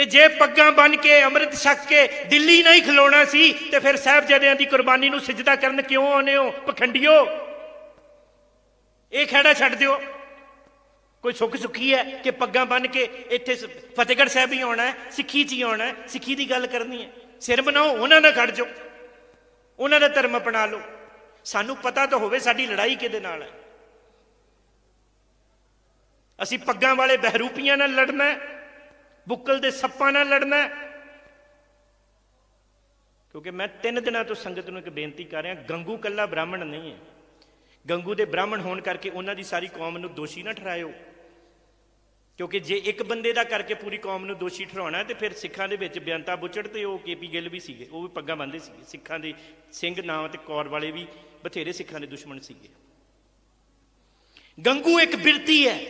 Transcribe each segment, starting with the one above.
ਤੇ ਜੇ ਪੱਗਾਂ ਬੰਨ ਕੇ ਅੰਮ੍ਰਿਤ ਛਕ ਕੇ ਦਿੱਲੀ ਨਹੀਂ ਖਲੋਣਾ ਸੀ ਤੇ ਫਿਰ ਸਾਹਿਬਜ਼ਾਦਿਆਂ ਦੀ ਕੁਰਬਾਨੀ ਨੂੰ ਸਿਜਦਾ ਕਰਨ ਕਿਉਂ ਆਉਂਦੇ ਹੋ ਪਖੰਡੀਓ? ਇਹ ਖਹਿੜਾ ਛੱਡ ਦਿਓ। ਕੋਈ ਸੁੱਖ ਸੁੱਖੀ ਹੈ ਕਿ ਪੱਗਾਂ ਬੰਨ ਕੇ ਇੱਥੇ ਫਤਿਹਗੜ੍ਹ ਸਾਹਿਬ ਹੀ ਆਉਣਾ ਹੈ, ਸਿੱਖੀ 'ਚ ਹੀ ਆਉਣਾ ਹੈ, ਸਿੱਖੀ ਦੀ ਗੱਲ ਕਰਨੀ ਹੈ? ਸਿਰ ਬਣਾਓ, ਉਹਨਾਂ ਨਾਲ ਖੜ ਜਾਓ, ਉਹਨਾਂ ਦਾ ਧਰਮ ਅਪਣਾ ਲਓ। ਸਾਨੂੰ ਪਤਾ ਤਾਂ ਹੋਵੇ ਸਾਡੀ ਲੜਾਈ ਕਿਹਦੇ ਨਾਲ ਹੈ। ਅਸੀਂ ਪੱਗਾਂ ਵਾਲੇ ਬਹਿਰੂਪੀਆਂ ਨਾਲ ਲੜਨਾ, ਬੁੱਕਲ ਦੇ ਸੱਪਾਂ ਨਾਲ ਲੜਨਾ। ਕਿਉਂਕਿ ਮੈਂ 3 ਦਿਨਾਂ ਤੋਂ ਸੰਗਤ ਨੂੰ ਇੱਕ ਬੇਨਤੀ ਕਰ ਰਿਹਾ, ਗੰਗੂ ਕੱਲਾ ਬ੍ਰਾਹਮਣ ਨਹੀਂ ਹੈ। ਗੰਗੂ ਦੇ ਬ੍ਰਾਹਮਣ ਹੋਣ ਕਰਕੇ ਉਹਨਾਂ ਦੀ ਸਾਰੀ ਕੌਮ ਨੂੰ ਦੋਸ਼ੀ ਨਾ ਠਹਿਰਾਇਓ, ਕਿਉਂਕਿ ਜੇ ਇੱਕ ਬੰਦੇ ਦਾ ਕਰਕੇ ਪੂਰੀ ਕੌਮ ਨੂੰ ਦੋਸ਼ੀ ਠਹਿਰਾਉਣਾ ਤੇ ਫਿਰ ਸਿੱਖਾਂ ਦੇ ਵਿੱਚ ਬੇਅੰਤਾ ਬੁੱਚੜ ਤੇ ਉਹ KP ਗਿੱਲ ਵੀ ਸੀਗੇ, ਉਹ ਵੀ ਪੱਗਾਂ ਬੰਨ੍ਹਦੇ ਸੀਗੇ। ਸਿੱਖਾਂ ਦੇ ਸਿੰਘ ਨਾਮ ਤੇ ਕੌਰ ਵਾਲੇ ਵੀ ਬਥੇਰੇ ਸਿੱਖਾਂ ਦੇ ਦੁਸ਼ਮਣ ਸੀਗੇ। ਗੰਗੂ ਇੱਕ ਬਿਰਤੀ ਹੈ,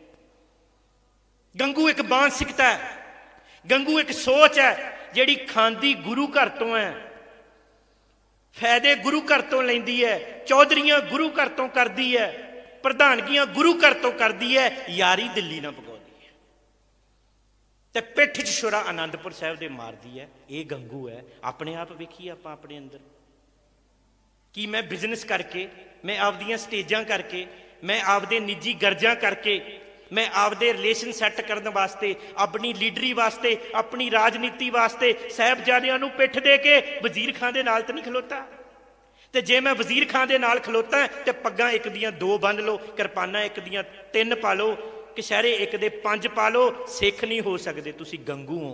ਗੰਗੂ ਇੱਕ ਮਾਨਸਿਕਤਾ ਹੈ, ਗੰਗੂ ਇੱਕ ਸੋਚ ਹੈ ਜਿਹੜੀ ਖਾਂਦੀ ਗੁਰੂ ਘਰ ਤੋਂ ਹੈ, ਫਾਇਦੇ ਗੁਰੂ ਘਰ ਤੋਂ ਲੈਂਦੀ ਹੈ, ਚੌਧਰੀਆਂ ਗੁਰੂ ਘਰ ਤੋਂ ਕਰਦੀ ਹੈ, ਪ੍ਰਧਾਨਗੀਆਂ ਗੁਰੂ ਘਰ ਤੋਂ ਕਰਦੀ ਹੈ, ਯਾਰੀ ਦਿੱਲੀ ਨਾਲ ਪਕਾਉਂਦੀ ਹੈ ਤੇ ਪਿੱਠ 'ਚ ਛੁਰਾ ਆਨੰਦਪੁਰ ਸਾਹਿਬ ਦੇ ਮਾਰਦੀ ਹੈ। ਇਹ ਗੰਗੂ ਹੈ। ਆਪਣੇ ਆਪ ਵੇਖੀਏ ਆਪਾਂ ਆਪਣੇ ਅੰਦਰ ਕੀ ਮੈਂ ਬਿਜ਼ਨਸ ਕਰਕੇ, ਮੈਂ ਆਪਦੀਆਂ ਸਟੇਜਾਂ ਕਰਕੇ, ਮੈਂ ਆਪਦੇ ਨਿੱਜੀ ਗਰਜਾਂ ਕਰਕੇ, ਮੈਂ ਆਪਦੇ ਰਿਲੇਸ਼ਨ ਸੈੱਟ ਕਰਨ ਵਾਸਤੇ, ਆਪਣੀ ਲੀਡਰੀ ਵਾਸਤੇ, ਆਪਣੀ ਰਾਜਨੀਤੀ ਵਾਸਤੇ ਸਾਹਿਬਜ਼ਾਦਿਆਂ ਨੂੰ ਪਿੱਠ ਦੇ ਕੇ ਵਜ਼ੀਰ ਖਾਂ ਦੇ ਨਾਲ ਤਾਂ ਨਹੀਂ ਖਲੋਤਾ। ਤੇ ਜੇ ਮੈਂ ਵਜ਼ੀਰ ਖਾਂ ਦੇ ਨਾਲ ਖਲੋਤਾ ਤੇ ਪੱਗਾਂ ਇੱਕ ਦੀਆਂ 2 ਬੰਨ੍ਹ ਲਓ, ਕਿਰਪਾਨਾਂ ਇੱਕ ਦੀਆਂ 3 ਪਾ ਲਓ, ਕਛਹਿਰੇ ਇੱਕ ਦੇ 5 ਪਾ ਲਓ, ਸਿੱਖ ਨਹੀਂ ਹੋ ਸਕਦੇ। ਤੁਸੀਂ ਗੰਗੂ ਹੋ।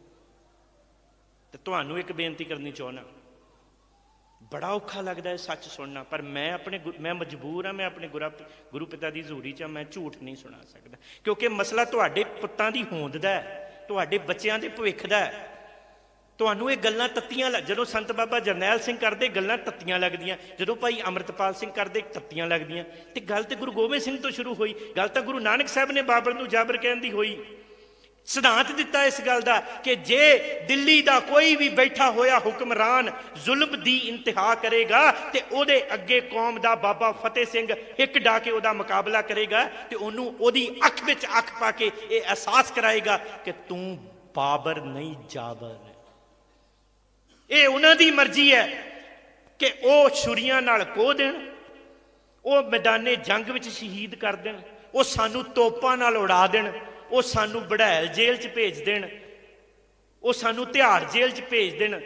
ਤੇ ਤੁਹਾਨੂੰ ਇੱਕ ਬੇਨਤੀ ਕਰਨੀ ਚਾਹੁੰਦਾ, ਬੜਾ ਔਖਾ ਲੱਗਦਾ ਹੈ ਸੱਚ ਸੁਣਨਾ, ਪਰ ਮੈਂ ਮਜਬੂਰ ਹਾਂ। ਮੈਂ ਆਪਣੇ ਗੁਰੂ ਪਿਤਾ ਦੀ ਹਜ਼ੂਰੀ 'ਚ ਮੈਂ ਝੂਠ ਨਹੀਂ ਸੁਣਾ ਸਕਦਾ, ਕਿਉਂਕਿ ਮਸਲਾ ਤੁਹਾਡੇ ਪੁੱਤਾਂ ਦੀ ਹੋਂਦ ਦਾ ਹੈ, ਤੁਹਾਡੇ ਬੱਚਿਆਂ ਦੇ ਭਵਿੱਖ ਦਾ ਹੈ। ਤੁਹਾਨੂੰ ਇਹ ਗੱਲਾਂ ਤੱਤੀਆਂ ਜਦੋਂ ਸੰਤ ਬਾਬਾ ਜਰਨੈਲ ਸਿੰਘ ਕਰਦੇ ਗੱਲਾਂ ਤੱਤੀਆਂ ਲੱਗਦੀਆਂ, ਜਦੋਂ ਭਾਈ ਅੰਮ੍ਰਿਤਪਾਲ ਸਿੰਘ ਕਰਦੇ ਤੱਤੀਆਂ ਲੱਗਦੀਆਂ। ਤੇ ਗੱਲ ਤੇ ਗੁਰੂ ਗੋਬਿੰਦ ਸਿੰਘ ਤੋਂ ਸ਼ੁਰੂ ਹੋਈ, ਗੱਲ ਤਾਂ ਗੁਰੂ ਨਾਨਕ ਸਾਹਿਬ ਨੇ ਬਾਬਰ ਨੂੰ ਜਾਬਰ ਕਹਿਣ ਦੀ ਹੋਈ। ਸਿਧਾਂਤ ਦਿੱਤਾ ਇਸ ਗੱਲ ਦਾ ਕਿ ਜੇ ਦਿੱਲੀ ਦਾ ਕੋਈ ਵੀ ਬੈਠਾ ਹੋਇਆ ਹੁਕਮਰਾਨ ਜ਼ੁਲਮ ਦੀ ਇੰਤਹਾ ਕਰੇਗਾ ਤੇ ਉਹਦੇ ਅੱਗੇ ਕੌਮ ਦਾ ਬਾਬਾ ਫਤਿਹ ਸਿੰਘ ਹਿੱਕ ਡਾ ਕੇ ਉਹਦਾ ਮੁਕਾਬਲਾ ਕਰੇਗਾ ਤੇ ਉਹਨੂੰ ਉਹਦੀ ਅੱਖ ਵਿੱਚ ਅੱਖ ਪਾ ਕੇ ਇਹ ਅਹਿਸਾਸ ਕਰਾਏਗਾ ਕਿ ਤੂੰ ਬਾਬਰ ਨਹੀਂ ਜਾਬਰ। ਇਹ ਉਹਨਾਂ ਦੀ ਮਰਜ਼ੀ ਹੈ ਕਿ ਉਹ ਛੁਰੀਆਂ ਨਾਲ ਕੋਹ ਦੇਣ, ਉਹ ਮੈਦਾਨੇ ਜੰਗ ਵਿੱਚ ਸ਼ਹੀਦ ਕਰ ਦੇਣ, ਉਹ ਸਾਨੂੰ ਤੋਪਾਂ ਨਾਲ ਉਡਾ ਦੇਣ, ਉਹ ਸਾਨੂੰ ਬੜੈਲ ਜੇਲ੍ਹ 'ਚ ਭੇਜ ਦੇਣ, ਉਹ ਸਾਨੂੰ ਤਿਹਾੜ ਜੇਲ੍ਹ 'ਚ ਭੇਜ ਦੇਣ,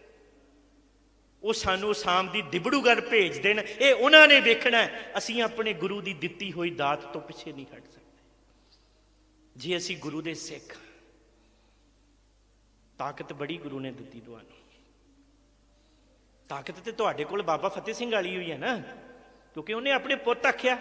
ਉਹ ਸਾਨੂੰ ਅਸਾਮ ਦੀ ਦਿਬੜੂਗੜ੍ਹ ਭੇਜ ਦੇਣ। ਇਹ ਉਹਨਾਂ ਨੇ ਵੇਖਣਾ। ਅਸੀਂ ਆਪਣੇ ਗੁਰੂ ਦੀ ਦਿੱਤੀ ਹੋਈ ਦਾਤ ਤੋਂ ਪਿੱਛੇ ਨਹੀਂ ਹਟ ਸਕਦੇ। ਜੇ ਅਸੀਂ ਗੁਰੂ ਦੇ ਸਿੱਖ, ਤਾਕਤ ਬੜੀ ਗੁਰੂ ਨੇ ਦਿੱਤੀ ਤੁਹਾਨੂੰ। ਤਾਕਤ ਤੇ ਤੁਹਾਡੇ ਕੋਲ ਬਾਬਾ ਫਤਿਹ ਸਿੰਘ ਵਾਲੀ ਹੋਈ ਹੈ ਨਾ, ਕਿਉਂਕਿ ਉਹਨੇ ਆਪਣੇ ਪੁੱਤ ਆਖਿਆ।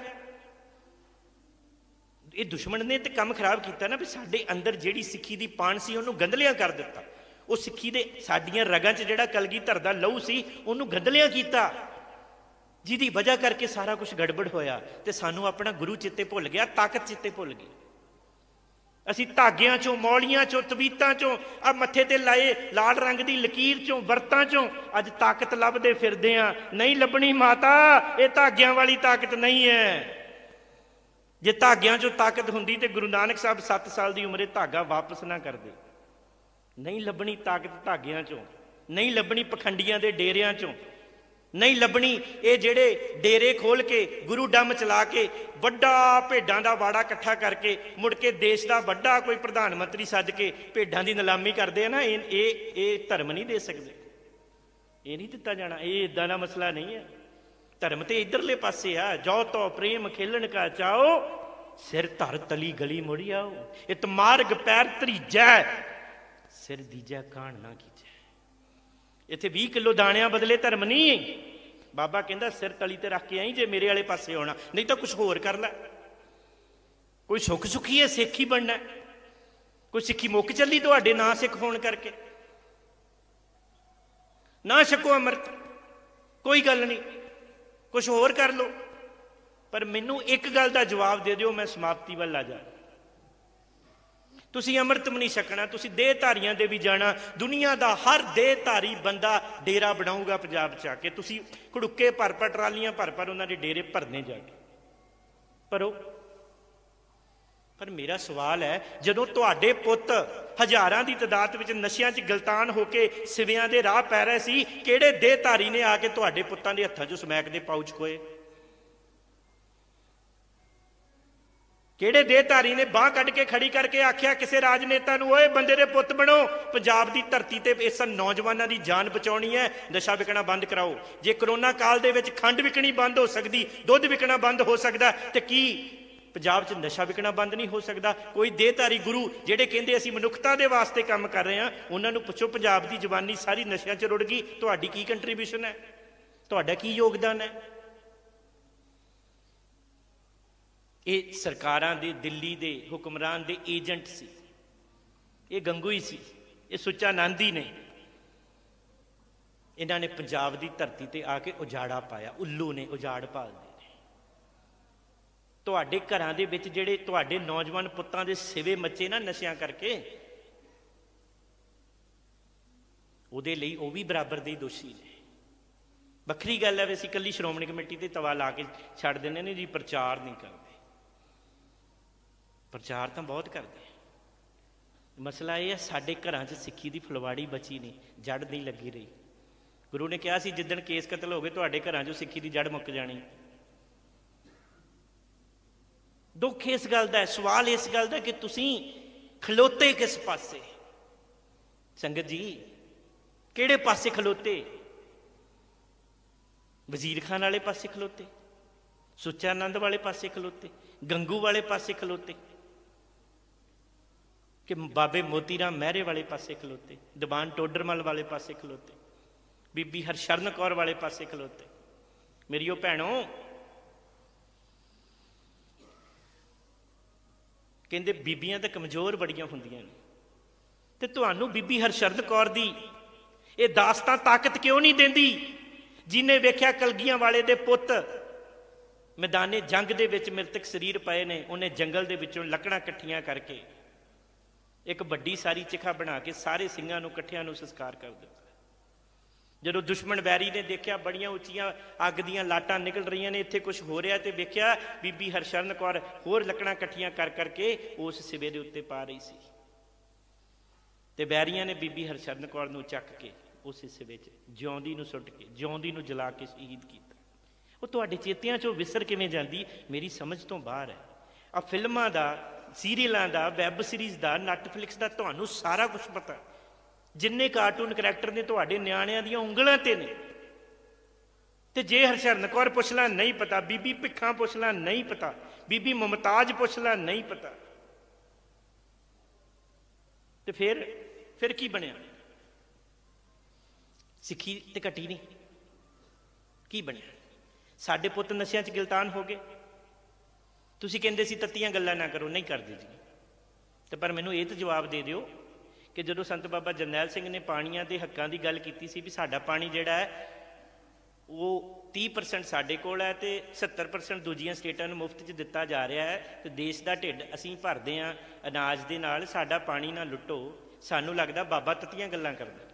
ਇਹ ਦੁਸ਼ਮਣ ਨੇ ਤੇ ਕੰਮ ਖਰਾਬ ਕੀਤਾ ਨਾ ਵੀ ਸਾਡੇ ਅੰਦਰ ਜਿਹੜੀ ਸਿੱਖੀ ਦੀ ਪਾਣ ਸੀ ਉਹਨੂੰ ਗੰਧਲਿਆਂ ਕਰ ਦਿੱਤਾ। ਉਹ ਸਿੱਖੀ ਦੇ ਸਾਡੀਆਂ ਰਗਾਂ 'ਚ ਜਿਹੜਾ ਕਲਗੀਧਰ ਦਾ ਲਹੂ ਸੀ ਉਹਨੂੰ ਗੰਧਲਿਆਂ ਕੀਤਾ, ਜਿਹਦੀ ਵਜ੍ਹਾ ਕਰਕੇ ਸਾਰਾ ਕੁਝ ਗੜਬੜ ਹੋਇਆ ਤੇ ਸਾਨੂੰ ਆਪਣਾ ਗੁਰੂ ਚਿੱਤੇ ਭੁੱਲ ਗਿਆ, ਤਾਕਤ ਚਿੱਤੇ ਭੁੱਲ ਗਈ। ਅਸੀਂ ਧਾਗਿਆਂ 'ਚੋਂ, ਮੌਲੀਆਂ 'ਚੋਂ, ਤਵੀਤਾਂ 'ਚੋਂ, ਆ ਮੱਥੇ ਤੇ ਲਾਏ ਲਾਲ ਰੰਗ ਦੀ ਲਕੀਰ 'ਚੋਂ, ਵਰਤਾਂ 'ਚੋਂ ਅੱਜ ਤਾਕਤ ਲੱਭਦੇ ਫਿਰਦੇ ਆ। ਨਹੀਂ ਲੱਭਣੀ ਮਾਤਾ, ਇਹ ਧਾਗਿਆਂ ਵਾਲੀ ਤਾਕਤ ਨਹੀਂ ਹੈ। ਜੇ ਧਾਗਿਆਂ 'ਚੋਂ ਤਾਕਤ ਹੁੰਦੀ ਤੇ ਗੁਰੂ ਨਾਨਕ ਸਾਹਿਬ 7 ਸਾਲ ਦੀ ਉਮਰੇ ਧਾਗਾ ਵਾਪਸ ਨਾ ਕਰਦੇ। ਨਹੀਂ ਲੱਭਣੀ ਤਾਕਤ ਧਾਗਿਆਂ 'ਚੋਂ, ਨਹੀਂ ਲੱਭਣੀ ਪਖੰਡੀਆਂ ਦੇ ਡੇਰਿਆਂ 'ਚੋਂ, ਨਹੀਂ ਲੱਭਣੀ ਇਹ ਜਿਹੜੇ ਡੇਰੇ ਖੋਲ ਕੇ ਗੁਰੂ ਡੰਮ ਚਲਾ ਕੇ ਵੱਡਾ ਭੇਡਾਂ ਦਾ ਵਾੜਾ ਇਕੱਠਾ ਕਰਕੇ ਮੁੜ ਕੇ ਦੇਸ਼ ਦਾ ਵੱਡਾ ਕੋਈ ਪ੍ਰਧਾਨ ਮੰਤਰੀ ਸੱਦ ਕੇ ਭੇਡਾਂ ਦੀ ਨਿਲਾਮੀ ਕਰਦੇ ਆ ਨਾ। ਇਹ ਧਰਮ ਨਹੀਂ ਦੇ ਸਕਦੇ, ਇਹ ਨਹੀਂ ਦਿੱਤਾ ਜਾਣਾ। ਇਹ ਇੱਦਾਂ ਦਾ ਮਸਲਾ ਨਹੀਂ ਹੈ। ਧਰਮ ਤੇ ਇੱਧਰਲੇ ਪਾਸੇ ਆ। ਜੋ ਤੋ ਪ੍ਰੇਮ ਖੇਲਣ ਕਾ ਚਾਓ, ਸਿਰ ਧਰ ਤਲੀ ਗਲੀ ਮੁੜੀ ਆਓ। ਇਤ ਮਾਰਗ ਪੈਰ ਧਰੀਜੈ, ਸਿਰ ਦੀਜੈ ਕਾਣ ਨਾ ਕੀਜੈ। ਇੱਥੇ 20 ਕਿਲੋ ਦਾਣਿਆਂ ਬਦਲੇ ਧਰਮ ਨਹੀਂ। ਬਾਬਾ ਕਹਿੰਦਾ ਸਿਰ ਤਲੀ ਤੇ ਰੱਖ ਕੇ ਆਈ ਜੇ ਮੇਰੇ ਵਾਲੇ ਪਾਸੇ ਆਉਣਾ, ਨਹੀਂ ਤਾਂ ਕੁਛ ਹੋਰ ਕਰ ਲੈ। ਕੋਈ ਸੁੱਖ ਸੁੱਖੀ ਹੈ, ਸਿੱਖ ਹੀ ਬਣਨਾ। ਕੋਈ ਸਿੱਖੀ ਮੁੱਕ ਚੱਲੀ ਤੁਹਾਡੇ ਨਾ ਸਿੱਖ ਹੋਣ ਕਰਕੇ। ਨਾ ਛਕੋ ਅੰਮ੍ਰਿਤ, ਕੋਈ ਗੱਲ ਨਹੀਂ, ਕੁਛ ਹੋਰ ਕਰ ਲਓ। ਪਰ ਮੈਨੂੰ ਇੱਕ ਗੱਲ ਦਾ ਜਵਾਬ ਦੇ ਦਿਓ, ਮੈਂ ਸਮਾਪਤੀ ਵੱਲ ਆ ਜਾ। ਤੁਸੀਂ ਅੰਮ੍ਰਿਤ ਵੀ ਨਹੀਂ ਛਕਣਾ, ਤੁਸੀਂ ਦੇਹਧਾਰੀਆਂ ਦੇ ਵੀ ਜਾਣਾ। ਦੁਨੀਆ ਦਾ ਹਰ ਦੇਹਧਾਰੀ ਬੰਦਾ ਡੇਰਾ ਬਣਾਊਗਾ ਪੰਜਾਬ 'ਚ ਆ ਕੇ। ਤੁਸੀਂ ਘੜੁੱਕੇ ਭਰ ਭਰ, ਟਰਾਲੀਆਂ ਭਰ ਭਰ ਉਹਨਾਂ ਦੇ ਡੇਰੇ ਭਰਨੇ ਜਾ ਕੇ। ਪਰ ਮੇਰਾ ਸਵਾਲ ਹੈ, ਜਦੋਂ ਤੁਹਾਡੇ ਪੁੱਤ ਹਜ਼ਾਰਾਂ ਦੀ ਤਾਦਾਦ ਵਿੱਚ ਨਸ਼ਿਆਂ 'ਚ ਗਲਤਾਨ ਹੋ ਕੇ ਸਿਵਿਆਂ ਦੇ ਰਾਹ ਪੈ ਰਹੇ ਸੀ, ਕਿਹੜੇ ਦੇਹਧਾਰੀ ਨੇ ਆ ਕੇ ਤੁਹਾਡੇ ਪੁੱਤਾਂ ਦੇ ਹੱਥਾਂ 'ਚੋਂ ਸਮੈਕ ਦੇ ਪਾਊਚ ਖੋਏ? ਕਿਹੜੇ ਦੇਹਧਾਰੀ ਨੇ ਬਾਂਹ ਕੱਢ ਕੇ ਖੜੀ ਕਰਕੇ ਆਖਿਆ ਕਿਸੇ ਰਾਜਨੇਤਾ ਨੂੰ, ਓਏ ਬੰਦੇ ਦੇ ਪੁੱਤ ਬਣੋ, ਪੰਜਾਬ ਦੀ ਧਰਤੀ ਤੇ ਇਸ ਨੌਜਵਾਨਾਂ ਦੀ ਜਾਨ ਬਚਾਉਣੀ ਹੈ, ਨਸ਼ਾ ਵਿਕਣਾ ਬੰਦ ਕਰਾਓ? ਜੇ ਕਰੋਨਾ ਕਾਲ ਦੇ ਵਿੱਚ ਖੰਡ ਵਿਕਣੀ ਬੰਦ ਹੋ ਸਕਦੀ, ਦੁੱਧ ਵਿਕਣਾ ਬੰਦ ਹੋ ਸਕਦਾ, ਤੇ ਕੀ ਪੰਜਾਬ 'ਚ ਨਸ਼ਾ ਵਿਕਣਾ ਬੰਦ ਨਹੀਂ ਹੋ ਸਕਦਾ? ਕੋਈ ਦੇਹਧਾਰੀ ਗੁਰੂ ਜਿਹੜੇ ਕਹਿੰਦੇ ਅਸੀਂ ਮਨੁੱਖਤਾ ਦੇ ਵਾਸਤੇ ਕੰਮ ਕਰ ਰਹੇ ਹਾਂ, ਉਹਨਾਂ ਨੂੰ ਪੁੱਛੋ ਪੰਜਾਬ ਦੀ ਜਵਾਨੀ ਸਾਰੀ ਨਸ਼ਿਆਂ 'ਚ ਰੁੜ ਗਈ, ਤੁਹਾਡੀ ਕੀ ਕੰਟਰੀਬਿਊਸ਼ਨ ਹੈ, ਤੁਹਾਡਾ ਕੀ ਯੋਗਦਾਨ ਹੈ? ਇਹ ਸਰਕਾਰਾਂ ਦੇ, ਦਿੱਲੀ ਦੇ ਹੁਕਮਰਾਨ ਦੇ ਏਜੰਟ ਸੀ, ਇਹ ਗੰਗੂਈ ਸੀ, ਇਹ ਸੁੱਚਾ ਨੰਦੀ ਨੇ। ਇਹਨਾਂ ਨੇ ਪੰਜਾਬ ਦੀ ਧਰਤੀ ਤੇ ਆ ਕੇ ਉਜਾੜਾ ਪਾਇਆ, ਉੱਲੂ ਨੇ ਉਜਾੜ ਭਾਲਦੇ ਨੇ। ਤੁਹਾਡੇ ਘਰਾਂ ਦੇ ਵਿੱਚ ਜਿਹੜੇ ਤੁਹਾਡੇ ਨੌਜਵਾਨ ਪੁੱਤਾਂ ਦੇ ਸਿਵੇ ਮੱਚੇ ਨਾ ਨਸ਼ਿਆਂ ਕਰਕੇ, ਉਹਦੇ ਲਈ ਉਹ ਵੀ ਬਰਾਬਰ ਦੇ ਦੋਸ਼ੀ ਨੇ। ਵੱਖਰੀ ਗੱਲ ਹੈ ਵੀ ਅਸੀਂ ਇਕੱਲੀ ਸ਼੍ਰੋਮਣੀ ਕਮੇਟੀ ਤੇ ਤਵਾ ਲਾ ਕੇ ਛੱਡ ਦਿੰਦੇ ਨੇ ਜੀ, ਪ੍ਰਚਾਰ ਨਹੀਂ ਕਰਦੇ। ਪ੍ਰਚਾਰ ਤਾਂ ਬਹੁਤ ਕਰਦੇ। ਮਸਲਾ ਇਹ ਹੈ, ਸਾਡੇ ਘਰਾਂ 'ਚ ਸਿੱਖੀ ਦੀ ਫੁਲਵਾੜੀ ਬਚੀ ਨਹੀਂ, ਜੜ ਨਹੀਂ ਲੱਗੀ ਰਹੀ। ਗੁਰੂ ਨੇ ਕਿਹਾ ਸੀ ਜਿੱਦਣ ਕੇਸ ਕਤਲ ਹੋ ਗਏ ਤੁਹਾਡੇ ਘਰਾਂ 'ਚੋਂ ਸਿੱਖੀ ਦੀ ਜੜ ਮੁੱਕ ਜਾਣੀ। ਦੁੱਖ ਇਸ ਗੱਲ ਦਾ ਹੈ, ਸਵਾਲ ਇਸ ਗੱਲ ਦਾ ਕਿ ਤੁਸੀਂ ਖਲੋਤੇ ਕਿਸ ਪਾਸੇ? ਸੰਗਤ ਜੀ, ਕਿਹੜੇ ਪਾਸੇ ਖਲੋਤੇ? ਵਜ਼ੀਰ ਖਾਨ ਵਾਲੇ ਪਾਸੇ ਖਲੋਤੇ, ਸੁੱਚਾ ਨੰਦ ਵਾਲੇ ਪਾਸੇ ਖਲੋਤੇ, ਗੰਗੂ ਵਾਲੇ ਪਾਸੇ ਖਲੋਤੇ, ਕਿ ਬਾਬੇ ਮੋਤੀ ਰਾਮ ਮਹਿਰੇ ਵਾਲੇ ਪਾਸੇ ਖਲੋਤੇ, ਦੀਵਾਨ ਟੋਡਰਮਲ ਵਾਲੇ ਪਾਸੇ ਖਲੋਤੇ, ਬੀਬੀ ਹਰਸ਼ਰਨ ਕੌਰ ਵਾਲੇ ਪਾਸੇ ਖਲੋਤੇ? ਮੇਰੀਓ ਭੈਣੋ, ਕਹਿੰਦੇ ਬੀਬੀਆਂ ਤਾਂ ਕਮਜ਼ੋਰ ਬੜੀਆਂ ਹੁੰਦੀਆਂ ਨੇ, ਤੇ ਤੁਹਾਨੂੰ ਬੀਬੀ ਹਰਸ਼ਰਨ ਕੌਰ ਦੀ ਇਹ ਦਾਸਤਾਨ ਤਾਕਤ ਕਿਉਂ ਨਹੀਂ ਦਿੰਦੀ, ਜਿਹਨੇ ਵੇਖਿਆ ਕਲਗੀਆਂ ਵਾਲੇ ਦੇ ਪੁੱਤ ਮੈਦਾਨੇ ਜੰਗ ਦੇ ਵਿੱਚ ਮ੍ਰਿਤਕ ਸਰੀਰ ਪਏ ਨੇ, ਉਹਨੇ ਜੰਗਲ ਦੇ ਵਿੱਚੋਂ ਲੱਕੜਾਂ ਇਕੱਠੀਆਂ ਕਰਕੇ ਇੱਕ ਵੱਡੀ ਸਾਰੀ ਚਿਖਾ ਬਣਾ ਕੇ ਸਾਰੇ ਸਿੰਘਾਂ ਨੂੰ ਇਕੱਠਿਆਂ ਨੂੰ ਸੰਸਕਾਰ ਕਰ ਦਿੱਤਾ। ਜਦੋਂ ਦੁਸ਼ਮਣ ਵੈਰੀ ਨੇ ਦੇਖਿਆ ਬੜੀਆਂ ਉੱਚੀਆਂ ਅੱਗ ਦੀਆਂ ਲਾਟਾਂ ਨਿਕਲ ਰਹੀਆਂ ਨੇ, ਇੱਥੇ ਕੁਝ ਹੋ ਰਿਹਾ, ਤੇ ਵੇਖਿਆ ਬੀਬੀ ਹਰਸ਼ਰਨ ਕੌਰ ਹੋਰ ਲੱਕੜਾਂ ਇਕੱਠੀਆਂ ਕਰ ਕਰਕੇ ਉਸ ਸਿਵੇ ਦੇ ਉੱਤੇ ਪਾ ਰਹੀ ਸੀ, ਤੇ ਵੈਰੀਆਂ ਨੇ ਬੀਬੀ ਹਰਸ਼ਰਨ ਕੌਰ ਨੂੰ ਚੱਕ ਕੇ ਉਸ ਸਿਵੇ 'ਚ ਜਿਉਂਦੀ ਨੂੰ ਸੁੱਟ ਕੇ, ਜਿਉਂਦੀ ਨੂੰ ਜਲਾ ਕੇ ਸ਼ਹੀਦ ਕੀਤਾ। ਉਹ ਤੁਹਾਡੇ ਚੇਤਿਆਂ 'ਚੋਂ ਵਿਸਰ ਕਿਵੇਂ ਜਾਂਦੀ, ਮੇਰੀ ਸਮਝ ਤੋਂ ਬਾਹਰ ਹੈ। ਆ ਫਿਲਮਾਂ ਦਾ, ਸੀਰੀਅਲਾਂ ਦਾ, ਵੈਬ ਸੀਰੀਜ਼ ਦਾ, ਨੈਟਫਲਿਕਸ ਦਾ ਤੁਹਾਨੂੰ ਸਾਰਾ ਕੁਝ ਪਤਾ। ਜਿੰਨੇ ਕਾਰਟੂਨ ਕਰੈਕਟਰ ਨੇ ਤੁਹਾਡੇ ਨਿਆਣਿਆਂ ਦੀਆਂ ਉਂਗਲਾਂ ਤੇ ਨੇ, ਤੇ ਜੇ ਹਰਸ਼ਰਨ ਕੌਰ ਪੁੱਛ ਲਾ ਨਹੀਂ ਪਤਾ, ਬੀਬੀ ਭਿੱਖਾਂ ਪੁੱਛ ਲਾ ਨਹੀਂ ਪਤਾ, ਬੀਬੀ ਮੁਮਤਾਜ ਪੁੱਛ ਲਾ ਨਹੀਂ ਪਤਾ, ਤੇ ਫਿਰ ਕੀ ਬਣਿਆ? ਸਿੱਖੀ ਤੇ ਘਟੀ ਨਹੀਂ, ਕੀ ਬਣਿਆ? ਸਾਡੇ ਪੁੱਤ ਨਸ਼ਿਆਂ 'ਚ ਗਿਲਤਾਨ ਹੋ ਗਏ। ਤੁਸੀਂ ਕਹਿੰਦੇ ਸੀ ਤੱਤੀਆਂ ਗੱਲਾਂ ਨਾ ਕਰੋ, ਨਹੀਂ ਕਰਦੇ ਜੀ, ਤੇ ਪਰ ਮੈਨੂੰ ਇਹ ਤਾਂ ਜਵਾਬ ਦੇ ਦਿਓ ਕਿ ਜਦੋਂ ਸੰਤ ਬਾਬਾ ਜਰਨੈਲ ਸਿੰਘ ਨੇ ਪਾਣੀਆਂ ਦੇ ਹੱਕਾਂ ਦੀ ਗੱਲ ਕੀਤੀ ਸੀ ਵੀ ਸਾਡਾ ਪਾਣੀ ਜਿਹੜਾ ਹੈ ਉਹ 30% ਸਾਡੇ ਕੋਲ ਹੈ ਤੇ 70% ਦੂਜੀਆਂ ਸਟੇਟਾਂ ਨੂੰ ਮੁਫਤ 'ਚ ਦਿੱਤਾ ਜਾ ਰਿਹਾ ਹੈ, ਤੇ ਦੇਸ਼ ਦਾ ਢਿੱਡ ਅਸੀਂ ਭਰਦੇ ਹਾਂ ਅਨਾਜ ਦੇ ਨਾਲ, ਸਾਡਾ ਪਾਣੀ ਨਾ ਲੁੱਟੋ, ਸਾਨੂੰ ਲੱਗਦਾ ਬਾਬਾ ਤੱਤੀਆਂ ਗੱਲਾਂ ਕਰਦਾ।